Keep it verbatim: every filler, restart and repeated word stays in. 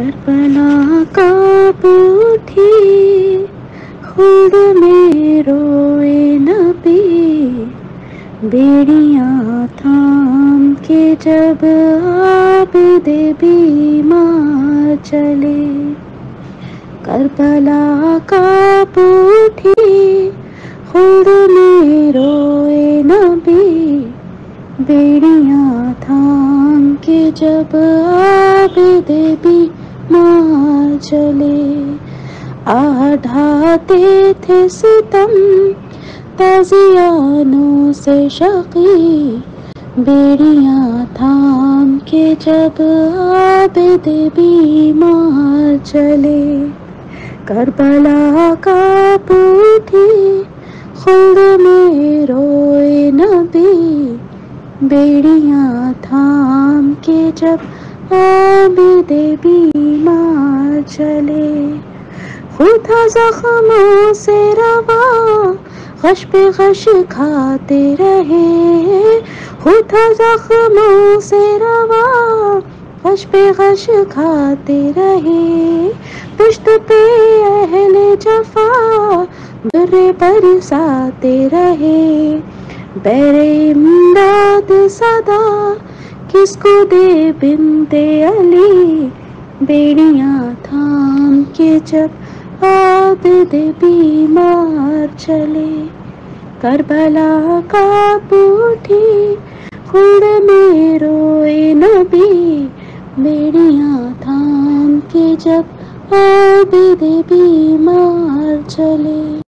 کربلا کانپ اٹھی خلد میں روئے نبی، بیڑیاں تھام کے جب عابد بیمار چلے۔ کربلا کانپ اٹھی خلد میں روئے نبی، بیڑیاں تھام کے جب عابد بیمار چلے۔ آہ ڈھاتے تھے ستم تازیانوں سے شقی، بیڑیاں تھام کے جب عابد بیمار چلے۔ کربلا کانپ اٹھی خلد میں روئے نبی، بیڑیاں تھام کے جب عابد بیمار چلے۔ خود تھا زخموں سے رواں غش پہ غش کھاتے رہے، خود تھا زخموں سے رواں غش پہ غش کھاتے رہے۔ پشت پہ اہل جفا درے برساتے رہے، بیر امداد صدا کس کو دے بنت علی، بیڑیاں تھام کے جب عابد بیمار چلے۔ کربلا کانپ اٹھی خلد میں روئے نبی، بیڑیاں تھام کے جب عابد بیمار چلے۔